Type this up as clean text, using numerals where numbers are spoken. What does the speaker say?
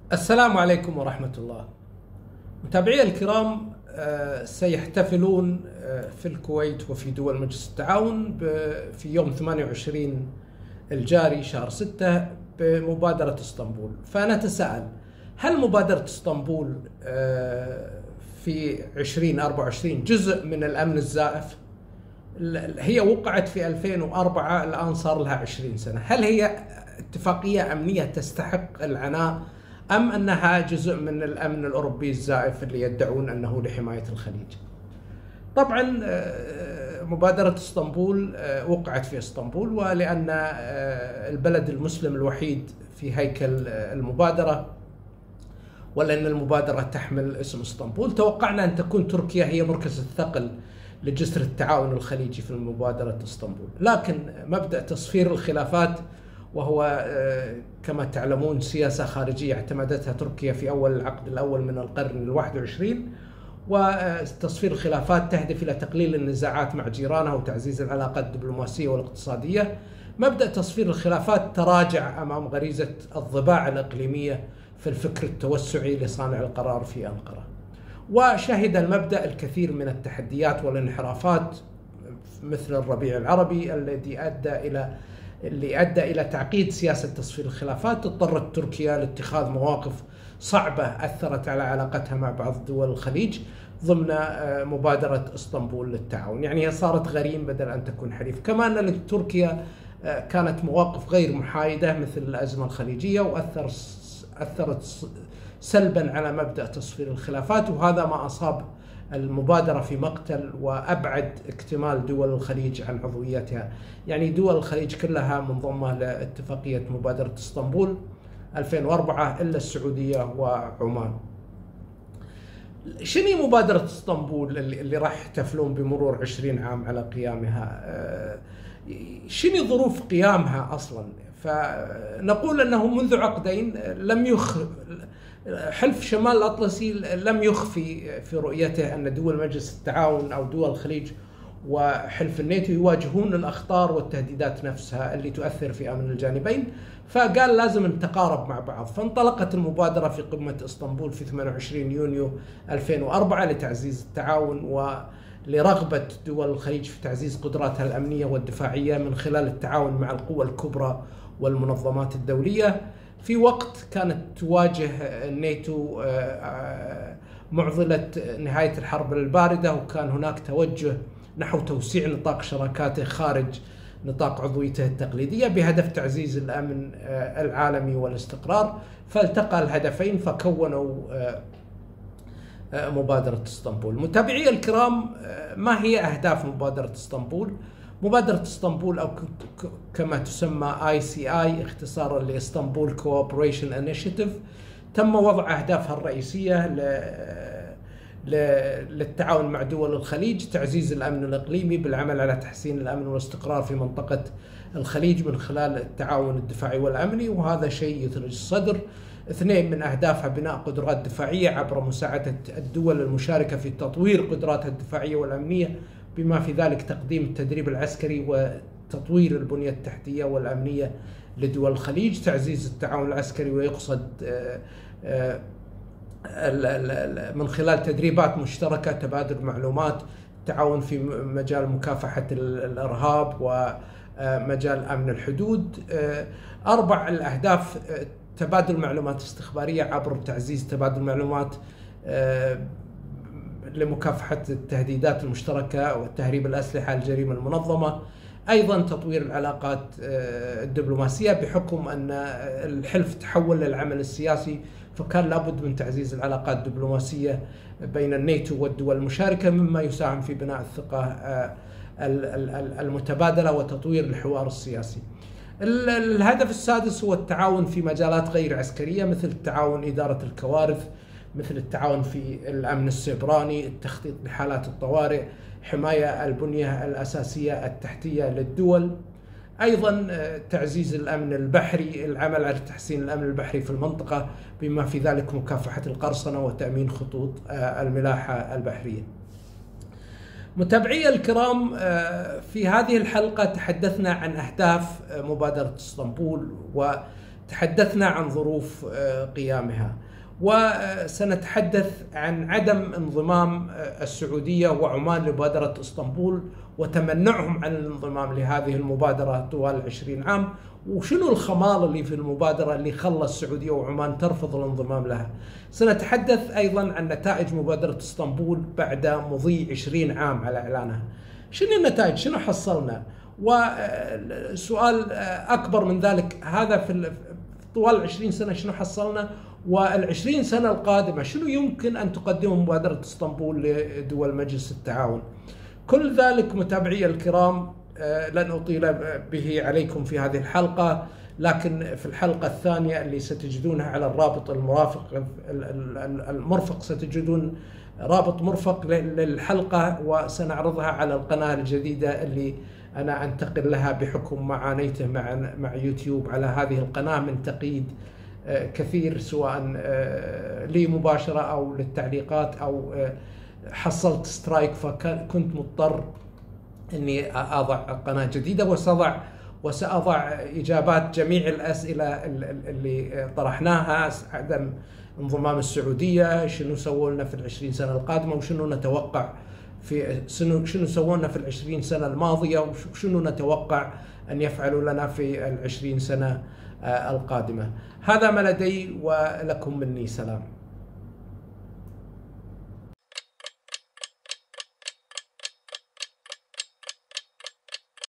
السلام عليكم ورحمة الله. متابعي الكرام، سيحتفلون في الكويت وفي دول مجلس التعاون في يوم 28 الجاري شهر 6 بمبادرة اسطنبول. فأنا أتساءل، هل مبادرة اسطنبول في 2024 جزء من الأمن الزائف؟ هي وقعت في 2004، الآن صار لها 20 سنة. هل هي اتفاقية أمنية تستحق العناء، أم أنها جزء من الأمن الأوروبي الزائف اللي يدعون أنه لحماية الخليج؟ طبعا مبادرة اسطنبول وقعت في اسطنبول، ولأن البلد المسلم الوحيد في هيكل المبادرة، ولأن المبادرة تحمل اسم اسطنبول، توقعنا أن تكون تركيا هي مركز الثقل لجسر التعاون الخليجي في مبادرة اسطنبول. لكن مبدأ تصفير الخلافات، وهو كما تعلمون سياسة خارجية اعتمدتها تركيا في أول العقد الأول من القرن ال21، وتصفير الخلافات تهدف إلى تقليل النزاعات مع جيرانها وتعزيز العلاقات الدبلوماسية والاقتصادية. مبدأ تصفير الخلافات تراجع أمام غريزة الضباع الإقليمية في الفكر التوسعي لصانع القرار في أنقرة، وشهد المبدأ الكثير من التحديات والانحرافات مثل الربيع العربي الذي أدى إلى تعقيد سياسة تصفير الخلافات. اضطرت تركيا لاتخاذ مواقف صعبة أثرت على علاقتها مع بعض دول الخليج ضمن مبادرة اسطنبول للتعاون. يعني هي صارت غريم بدل أن تكون حليف. كما أن تركيا كانت مواقف غير محايدة مثل الأزمة الخليجية، وأثرت سلبا على مبدأ تصفير الخلافات، وهذا ما أصاب المبادرة في مقتل وأبعد اكتمال دول الخليج عن عضويتها. يعني دول الخليج كلها منضمة لاتفاقية مبادرة اسطنبول 2004 إلا السعودية وعمان. شنو مبادرة اسطنبول اللي راح يحتفلون بمرور 20 عام على قيامها؟ شنو ظروف قيامها أصلا؟ فنقول أنه منذ عقدين حلف شمال الأطلسي لم يخفي في رؤيته أن دول مجلس التعاون أو دول الخليج وحلف الناتو يواجهون الأخطار والتهديدات نفسها اللي تؤثر في أمن الجانبين، فقال لازم نتقارب مع بعض. فانطلقت المبادرة في قمة اسطنبول في 28 يونيو 2004 لتعزيز التعاون ولرغبة دول الخليج في تعزيز قدراتها الأمنية والدفاعية من خلال التعاون مع القوى الكبرى والمنظمات الدولية، في وقت كانت تواجه الناتو معضلة نهاية الحرب الباردة، وكان هناك توجه نحو توسيع نطاق شراكاته خارج نطاق عضويته التقليدية بهدف تعزيز الأمن العالمي والاستقرار. فالتقى الهدفين فكونوا مبادرة اسطنبول. متابعي الكرام، ما هي أهداف مبادرة اسطنبول؟ مبادرة اسطنبول أو كما تسمى ICI اختصارا لإسطنبول Cooperation Initiative، تم وضع أهدافها الرئيسية للتعاون مع دول الخليج: تعزيز الأمن الإقليمي بالعمل على تحسين الأمن والاستقرار في منطقة الخليج من خلال التعاون الدفاعي والأمني، وهذا شيء يثلج الصدر. 2 من أهدافها بناء قدرات دفاعية عبر مساعدة الدول المشاركة في تطوير قدراتها الدفاعية والأمنية، بما في ذلك تقديم التدريب العسكري وتطوير البنية التحتية والأمنية لدول الخليج. تعزيز التعاون العسكري ويقصد من خلال تدريبات مشتركة، تبادل معلومات، تعاون في مجال مكافحة الإرهاب ومجال أمن الحدود. 4 الأهداف: تبادل معلومات استخبارية عبر تعزيز تبادل معلومات لمكافحة التهديدات المشتركة وتهريب الأسلحة الجريمة المنظمة. أيضا تطوير العلاقات الدبلوماسية، بحكم أن الحلف تحول للعمل السياسي، فكان لابد من تعزيز العلاقات الدبلوماسية بين الناتو والدول المشاركة، مما يساهم في بناء الثقة المتبادلة وتطوير الحوار السياسي. الهدف السادس هو التعاون في مجالات غير عسكرية، مثل التعاون إدارة الكوارث، مثل التعاون في الأمن السيبراني، التخطيط لحالات الطوارئ، حماية البنية الأساسية التحتية للدول. أيضا تعزيز الأمن البحري، العمل على تحسين الأمن البحري في المنطقة، بما في ذلك مكافحة القرصنة وتأمين خطوط الملاحة البحرية. متابعي الكرام، في هذه الحلقة تحدثنا عن أهداف مبادرة اسطنبول تحدثنا عن ظروف قيامها، وسنتحدث عن عدم انضمام السعودية وعمان لمبادرة اسطنبول وتمنعهم عن الانضمام لهذه المبادرة طوال 20 عام، وشنو الخمال اللي في المبادرة اللي خلى السعودية وعمان ترفض الانضمام لها. سنتحدث أيضا عن نتائج مبادرة اسطنبول بعد مضي 20 عام على إعلانها. شنو النتائج؟ شنو حصلنا؟ وسؤال أكبر من ذلك، هذا في طوال 20 سنة شنو حصلنا؟ وال20 سنة القادمة شنو يمكن أن تقدمه مبادرة اسطنبول لدول مجلس التعاون؟ كل ذلك متابعي الكرام لن أطيل به عليكم في هذه الحلقة، لكن في الحلقة الثانية اللي ستجدونها على الرابط المرفق ستجدون رابط مرفق للحلقة، وسنعرضها على القناة الجديدة اللي أنا أنتقل لها بحكم معانيته مع يوتيوب على هذه القناة من تقييد كثير، سواء لي مباشرة أو للتعليقات أو حصلت سترايك فكنت مضطر أني أضع قناة جديدة، وسأضع إجابات جميع الأسئلة اللي طرحناها. عدم انضمام السعودية، شنو سووا لنا في 20 سنة القادمة، وشنو نتوقع شنو سووا لنا في 20 سنة الماضية، وشنو نتوقع أن يفعلوا لنا في 20 سنة القادمة. هذا ما لدي، ولكم مني سلام.